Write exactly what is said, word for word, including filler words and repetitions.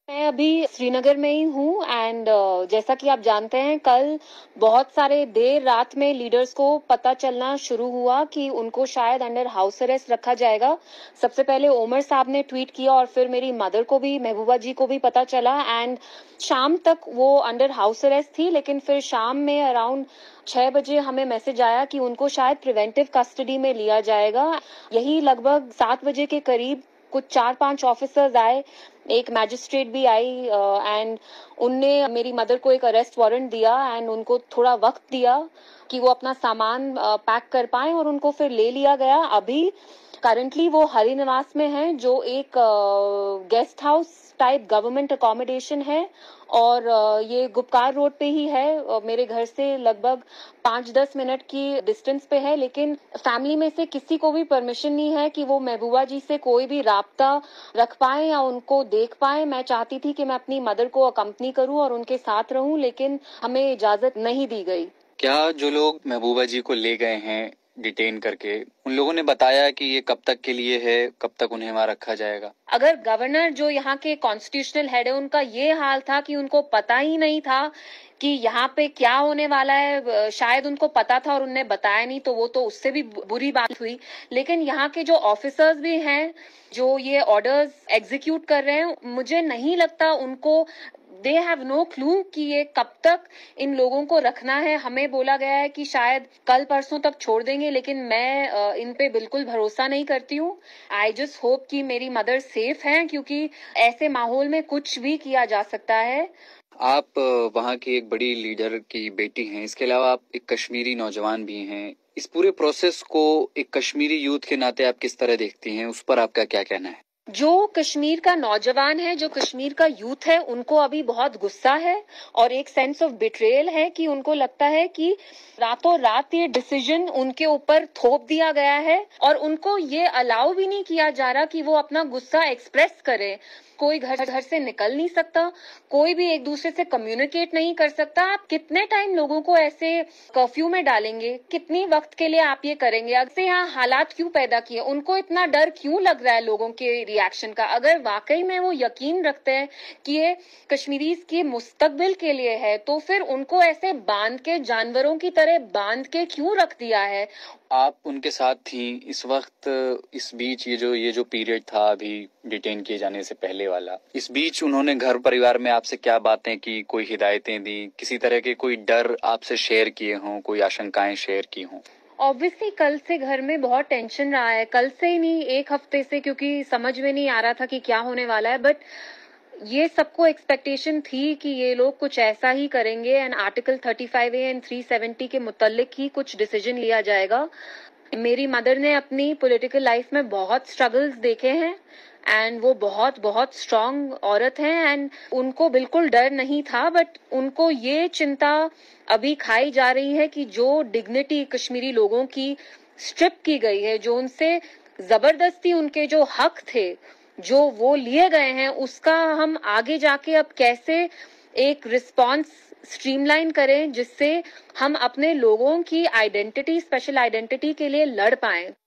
मैं अभी श्रीनगर में ही हूँ एंड जैसा कि आप जानते हैं, कल बहुत सारे देर रात में लीडर्स को पता चलना शुरू हुआ कि उनको शायद अंडर हाउस अरेस्ट रखा जाएगा। सबसे पहले ओमर साहब ने ट्वीट किया और फिर मेरी मदर को भी, महबूबा जी को भी पता चला एंड शाम तक वो अंडर हाउस अरेस्ट थी। लेकिन फिर शाम में अराउंड छह बजे हमें मैसेज आया कि उनको शायद प्रिवेंटिव कस्टडी में लिया जाएगा। यही लगभग सात बजे के करीब कुछ चार पांच ऑफिसर्स आए, एक मैजिस्ट्रेट भी आई एंड उनने मेरी मदर को एक अरेस्ट वारंट दिया एंड उनको थोड़ा वक्त दिया कि वो अपना सामान पैक कर पाए और उनको फिर ले लिया गया। अभी करंटली वो हरि निवास में है, जो एक guest house type government accommodation है और ये गुपकार रोड पे ही है, मेरे घर से लगभग पाँच दस मिनट की डिस्टेंस पे है। लेकिन फैमिली में से किसी को भी परमिशन नहीं है कि वो महबूबा जी से कोई भी राब्ता रख पाए या उनको देख पाए। मैं चाहती थी कि मैं अपनी मदर को अकम्पनी करूं और उनके साथ रहूं, लेकिन हमें इजाजत नहीं दी गई। क्या जो लोग महबूबा जी को ले गए हैं डिटेन करके, उन लोगों ने बताया कि ये कब तक के लिए है, कब तक उन्हें वहां रखा जाएगा? अगर गवर्नर जो यहाँ के कॉन्स्टिट्यूशनल हेड है, उनका ये हाल था कि उनको पता ही नहीं था कि यहाँ पे क्या होने वाला है, शायद उनको पता था और उनने बताया नहीं, तो वो तो उससे भी बुरी बात हुई। लेकिन यहाँ के जो ऑफिसर्स भी हैं जो ये ऑर्डर्स एग्जीक्यूट कर रहे हैं, मुझे नहीं लगता उनको, दे हैव नो क्लू कि ये कब तक इन लोगों को रखना है। हमें बोला गया है कि शायद कल परसों तक छोड़ देंगे, लेकिन मैं इन पे बिल्कुल भरोसा नहीं करती हूँ। आई जस्ट होप कि मेरी मदर सेफ हैं, क्योंकि ऐसे माहौल में कुछ भी किया जा सकता है। आप वहाँ की एक बड़ी लीडर की बेटी हैं, इसके अलावा आप एक कश्मीरी नौजवान भी हैं। इस पूरे प्रोसेस को एक कश्मीरी यूथ के नाते आप किस तरह देखती हैं, उस पर आपका क्या कहना है? जो कश्मीर का नौजवान है, जो कश्मीर का यूथ है, उनको अभी बहुत गुस्सा है और एक सेंस ऑफ बिट्रेयल है कि उनको लगता है कि रातों रात ये डिसीजन उनके ऊपर थोप दिया गया है और उनको ये अलाउ भी नहीं किया जा रहा कि वो अपना गुस्सा एक्सप्रेस करे। कोई घर घर से निकल नहीं सकता, कोई भी एक दूसरे से कम्युनिकेट नहीं कर सकता। आप कितने टाइम लोगों को ऐसे कर्फ्यू में डालेंगे, कितनी वक्त के लिए आप ये करेंगे? अगर यहाँ हालात क्यों पैदा किए, उनको इतना डर क्यों लग रहा है लोगों के रिएक्शन का? अगर वाकई में वो यकीन रखते हैं कि ये कश्मीरीज के मुस्तकबिल के लिए है, तो फिर उनको ऐसे बांध के, जानवरों की तरह बांध के क्यों रख दिया है? आप उनके साथ थी इस वक्त, इस बीच ये जो ये जो पीरियड था अभी डिटेन किए जाने से पहले वाला, इस बीच उन्होंने घर परिवार में आपसे क्या बातें की, कोई हिदायतें दी, किसी तरह के कोई डर आपसे शेयर किए हों, कोई आशंकाएं शेयर की हों? ऑब्वियसली कल से घर में बहुत टेंशन रहा है, कल से ही नहीं, एक हफ्ते से, क्योंकि समझ में नहीं आ रहा था कि क्या होने वाला है। बट ये सबको एक्सपेक्टेशन थी कि ये लोग कुछ ऐसा ही करेंगे and article thirty five A and three seventy के मुतालिक ही कुछ डिसीजन लिया जाएगा। मेरी मदर ने अपनी पॉलिटिकल लाइफ में बहुत स्ट्रगल्स देखे हैं एंड वो बहुत बहुत स्ट्रांग औरत हैं एंड उनको बिल्कुल डर नहीं था। बट उनको ये चिंता अभी खाई जा रही है कि जो डिग्निटी कश्मीरी लोगों की स्ट्रिप की गई है, जो उनसे जबरदस्ती उनके जो हक थे जो वो लिए गए हैं, उसका हम आगे जाके अब कैसे एक रिस्पॉन्स स्ट्रीमलाइन करें जिससे हम अपने लोगों की आइडेंटिटी, स्पेशल आइडेंटिटी के लिए लड़ पाएं।